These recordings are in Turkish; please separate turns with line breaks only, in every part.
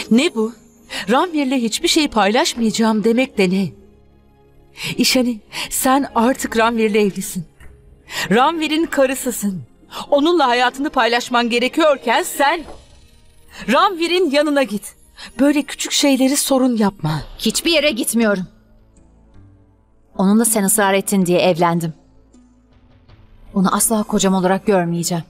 Ne bu? Ranvir'le hiçbir şey paylaşmayacağım demek de ne? İşani, sen artık Ranvir'le evlisin. Ranvir'in karısısın. Onunla hayatını paylaşman gerekiyorken sen Ranvir'in yanına git. Böyle küçük şeyleri sorun yapma.
Hiçbir yere gitmiyorum. Onunla sen ısrar ettin diye evlendim. Onu asla kocam olarak görmeyeceğim.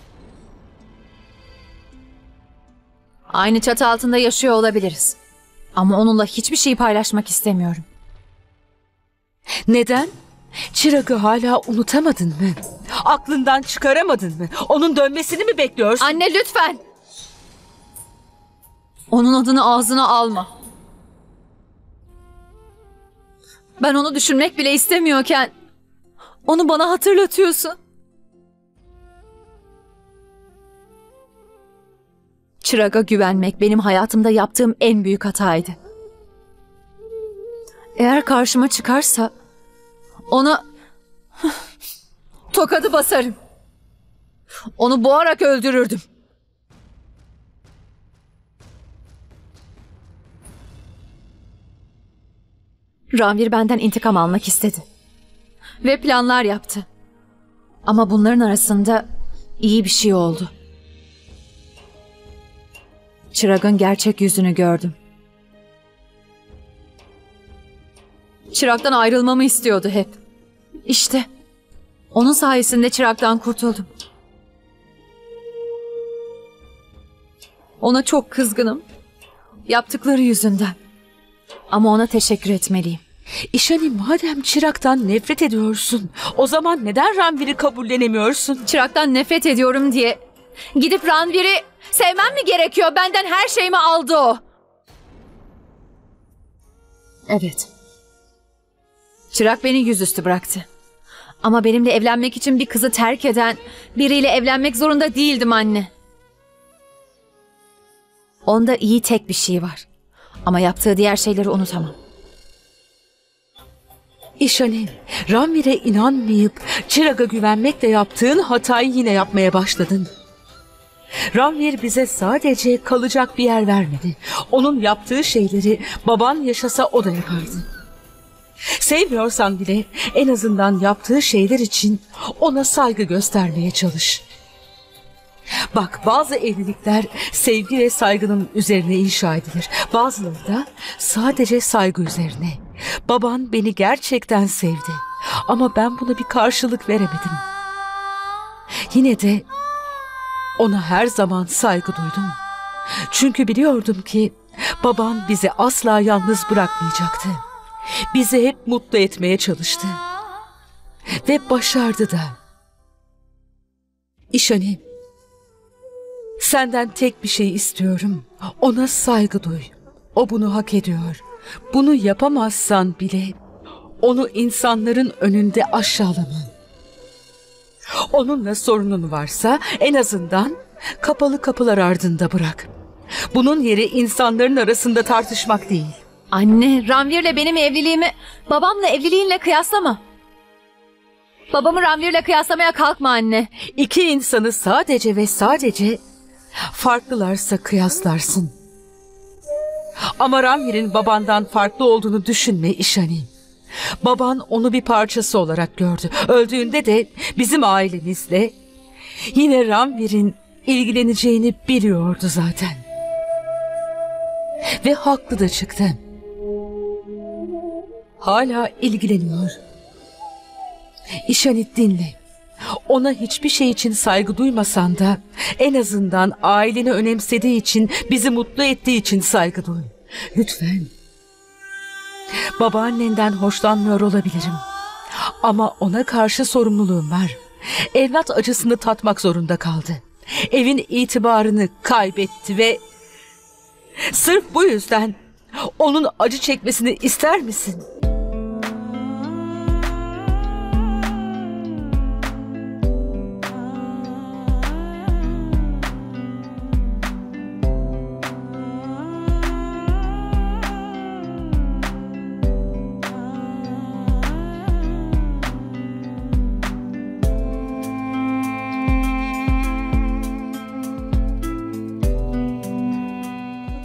Aynı çatı altında yaşıyor olabiliriz. Ama onunla hiçbir şey paylaşmak istemiyorum.
Neden? Çırag'ı hala unutamadın mı? Aklından çıkaramadın mı? Onun dönmesini mi bekliyorsun?
Anne lütfen! Onun adını ağzına alma. Ben onu düşünmek bile istemiyorken onu bana hatırlatıyorsun. Çırag'a güvenmek benim hayatımda yaptığım en büyük hataydı. Eğer karşıma çıkarsa ona tokadı basarım. Onu boğarak öldürürdüm. Ranvir benden intikam almak istedi. Ve planlar yaptı. Ama bunların arasında iyi bir şey oldu. Çırag'ın gerçek yüzünü gördüm. Çırag'dan ayrılmamı istiyordu hep. İşte onun sayesinde Çırag'dan kurtuldum. Ona çok kızgınım. Yaptıkları yüzünden. Ama ona teşekkür etmeliyim.
İşani, madem Çırag'dan nefret ediyorsun, o zaman neden Ranvir'i kabullenemiyorsun?
Çırag'dan nefret ediyorum diye gidip Ranvir'i sevmem mi gerekiyor? Benden her şeyimi aldı o. Evet. Çırag beni yüzüstü bıraktı. Ama benimle evlenmek için bir kızı terk eden biriyle evlenmek zorunda değildim anne. Onda iyi tek bir şey var. Ama yaptığı diğer şeyleri unutamam.
İşani, Ranvir'e inanmayıp Çırag'a güvenmekle yaptığın hatayı yine yapmaya başladın. Ranvir bize sadece kalacak bir yer vermedi. Onun yaptığı şeyleri baban yaşasa o da yapardı. Sevmiyorsan bile en azından yaptığı şeyler için ona saygı göstermeye çalış. Bak, bazı evlilikler sevgi ve saygının üzerine inşa edilir. Bazıları da sadece saygı üzerine. Baban beni gerçekten sevdi. Ama ben buna bir karşılık veremedim. Yine de ona her zaman saygı duydum. Çünkü biliyordum ki baban bizi asla yalnız bırakmayacaktı. Bizi hep mutlu etmeye çalıştı. Ve başardı da. İşani, senden tek bir şey istiyorum. Ona saygı duy. O bunu hak ediyor. Bunu yapamazsan bile onu insanların önünde aşağılama. Onunla sorunun varsa en azından kapalı kapılar ardında bırak. Bunun yeri insanların arasında tartışmak değil.
Anne, Ranvir'le benim evliliğimi babamla evliliğinle kıyaslama. Babamı Ranvir'le kıyaslamaya kalkma anne.
İki insanı sadece ve sadece farklılarsa kıyaslarsın. Ama Ranvir'in babandan farklı olduğunu düşünme İşani. Baban onu bir parçası olarak gördü. Öldüğünde de bizim ailemizle yine Ranvir'in ilgileneceğini biliyordu zaten. Ve haklı da çıktı. Hala ilgileniyor. İşani, dinle. Ona hiçbir şey için saygı duymasan da en azından aileni önemsediği için, bizi mutlu ettiği için saygı duy. Lütfen. Babaannenden hoşlanmıyor olabilirim. Ama ona karşı sorumluluğum var. Evlat acısını tatmak zorunda kaldı. Evin itibarını kaybetti ve sırf bu yüzden onun acı çekmesini ister misin?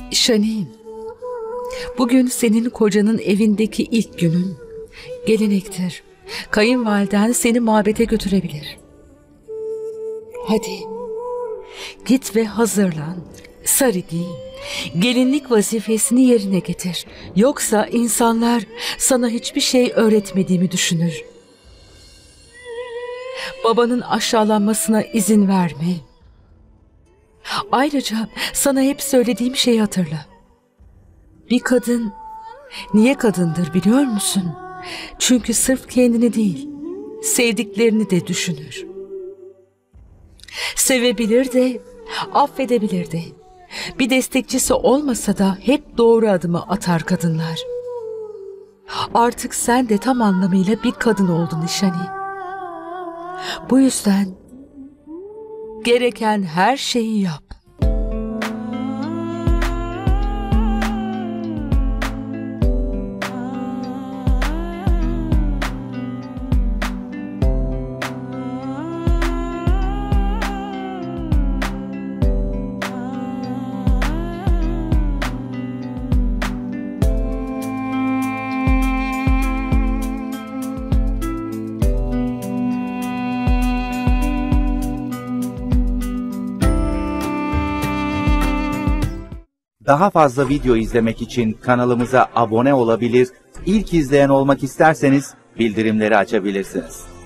Şani, bugün senin kocanın evindeki ilk günün. Gelenektir. Kayınvaliden seni mabete götürebilir. Hadi, git ve hazırlan. Sarı giy. Gelinlik vazifesini yerine getir. Yoksa insanlar sana hiçbir şey öğretmediğimi düşünür. Babanın aşağılanmasına izin verme. Ayrıca sana hep söylediğim şeyi hatırla. Bir kadın niye kadındır biliyor musun? Çünkü sırf kendini değil, sevdiklerini de düşünür. Sevebilir de, affedebilir de. Bir destekçisi olmasa da hep doğru adımı atar kadınlar. Artık sen de tam anlamıyla bir kadın oldun Nişani. Bu yüzden gereken her şeyi yap.
Daha fazla video izlemek için kanalımıza abone olabilir, ilk izleyen olmak isterseniz bildirimleri açabilirsiniz.